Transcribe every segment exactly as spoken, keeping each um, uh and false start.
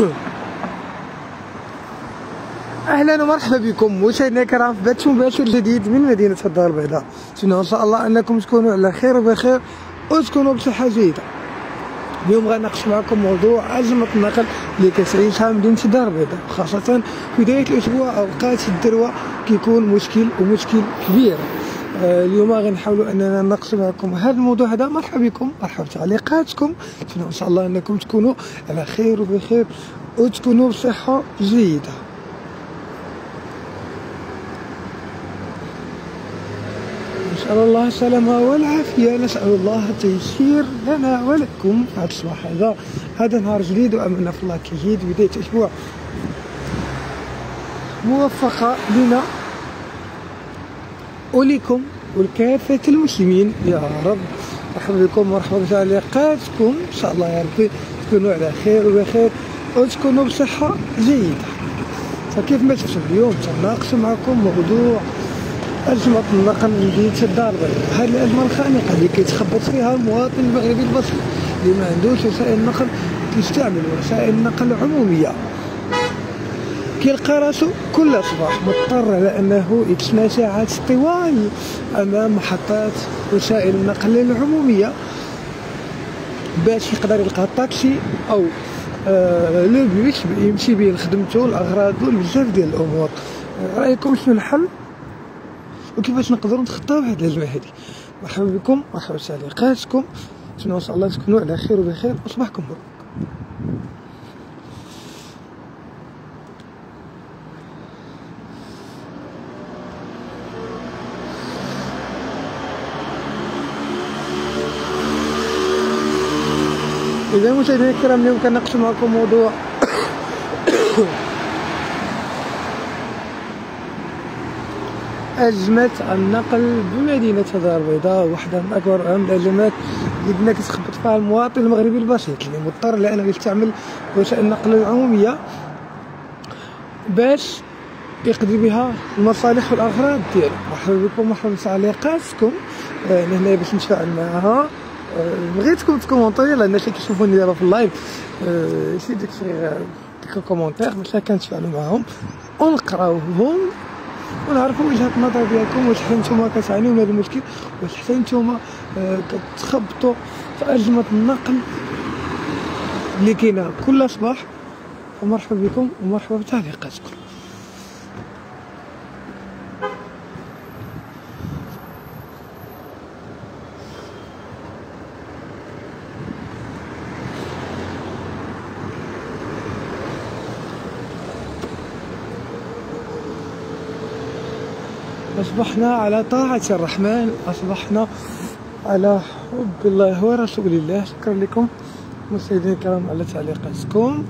اهلا ومرحبا بكم مشاهدينا الكرام في بث مباشر جديد من مدينه الدار البيضاء. نتمنى ان شاء الله انكم تكونوا على خير وبخير وتكونوا بصحه جيده. اليوم غنناقش معكم موضوع ازمه النقل اللي كتعيشها مدينه الدار البيضاء، خاصه في بدايه الاسبوع اوقات الذروه كيكون مشكل ومشكل كبير. آه اليوم غنحاولوا اننا نناقش معكم هذا الموضوع هذا. مرحبا بكم، مرحبا بتعليقاتكم. نتمنى ان شاء الله انكم تكونوا على خير وبخير وتكونوا بصحه جيده. نسأل الله السلامة والعافية، نسأل الله التيسير لنا ولكم هذا الصباح هذا. هذا نهار جديد وأملنا في الله كيجيد، بداية أسبوع موفقة لنا ولكم ولكافة المسلمين يا رب. مرحبا بكم، مرحبا بتعليقاتكم. إن شاء الله يا ربي تكونوا على خير وبخير وتكونوا بصحة جيدة. فكيف ما شفتوا اليوم تناقش معكم موضوع أزمة النقل لمدينة الدار البيضاء. هذه الأزمة الخانقة اللي كيتخبط فيها المواطن المغربي البسيط اللي ما عندوش وسائل النقل، كيستعمل وسائل النقل العمومية، كيلقى راسو كل صباح مضطر على أنه يتسنى ساعات طوال أمام محطات وسائل النقل العمومية باش يقدر يلقى طاكسي أو آه لو بيس يمشي به لخدمته لأغراضو لبزاف ديال الأمور. رأيكم شنو الحل وكيفاش نقدروا نتخطاو هذه الازمه هذه؟ مرحبا بكم، مرحبا بتعليقاتكم. نتمنى ان شاء الله تكونوا على خير وبخير وصباحكم مبروك. اذا مشاهدينا الكرام اليوم كنناقشوا معكم موضوع أزمة النقل بمدينة الدار البيضاء، واحدة من أكبر وأهم الأزمات اللي بدنا كتخبط فيها المواطن المغربي البسيط اللي مضطر لأنه يستعمل وسائل النقل العمومية باش يقضي بها المصالح والأغراض ديالو. مرحبا بكم، مرحبا بتعليقاتكم. أنا هنا باش نتفاعل معها. بغيتكم تكومونطيو على الناس اللي كيشوفوني دابا في اللايف، شي ديك شي كومونتير باش كنتفاعلوا معاهم ونقراوهم ونعرفوا وجهة النظر ديالكم، واش حتى نتوما كتعانيو من هذا المشكل، واش حتى نتوما آه كتخبطوا في أزمة النقل اللي كاينه كل صباح. ومرحبا بكم ومرحبا بتعليقاتكم. أصبحنا على طاعة الرحمن، أصبحنا على حب الله ورسول الله. شكرا لكم مشاهدينا الكرام على تعليقاتكم.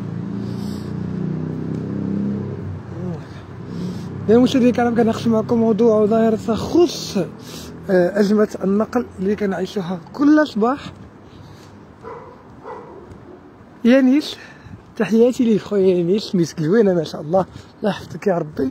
يا مشاهدينا الكرام كنناقش معكم موضوع وظاهرة تخص أزمة النقل اللي كنعيشوها كل صباح. يانيس، تحياتي ليك خويا يانيس، مسك زوينة ما شاء الله، الله يحفظك يا ربي.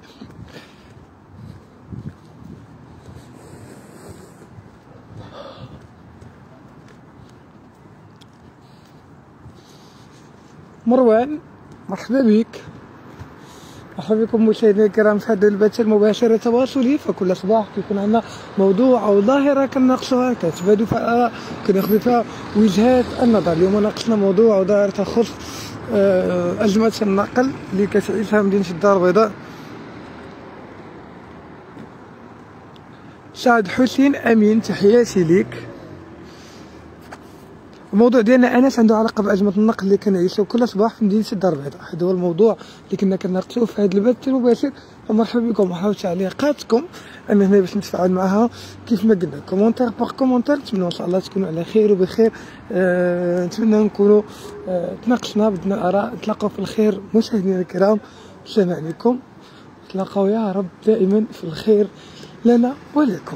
مروان، مرحبا بك، مرحبا بكم مشاهدينا الكرام في هذا البث المباشر التواصلي. فكل صباح كيكون عندنا موضوع او ظاهره كنناقشوها، كنتبادلوا فيها الاراء، كناخذوا فيها وجهات النظر. اليوم ناقشنا موضوع او ظاهره تخص ازمه النقل اللي كتعيشها مدينه الدار البيضاء. سعد حسين امين، تحياتي ليك. الموضوع ديالنا انس عنده علاقه بازمه النقل اللي كنعيشو كل صباح في مدينه الدار البيضاء. هذا هو الموضوع اللي كنا كنناقشوه في هذا البث المباشر. فمرحبا بكم، مرحبا بتعليقاتكم. انا هنا باش نتفاعل معها كيف ما قلنا، كومونتير باغ كومونتير. نتمنى ان شاء الله تكونوا على خير وبخير. أه نتمنى نكونوا أه تناقشنا، بدنا اراء. نتلاقاو في الخير مشاهدينا الكرام، السلام عليكم. نتلاقاو يا رب دائما في الخير لنا ولكم.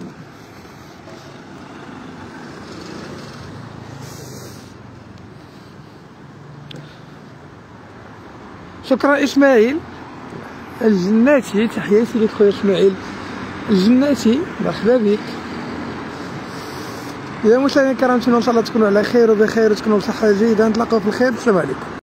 شكرا اسماعيل الجناتي، تحياتي لك خويا اسماعيل الجناتي، مرحبا بك. يا مشاهدينا الكرام، ان شاء الله تكونوا على خير وبخير وتكونوا بصحه جيده. نتلاقاو في الخير، السلام عليكم.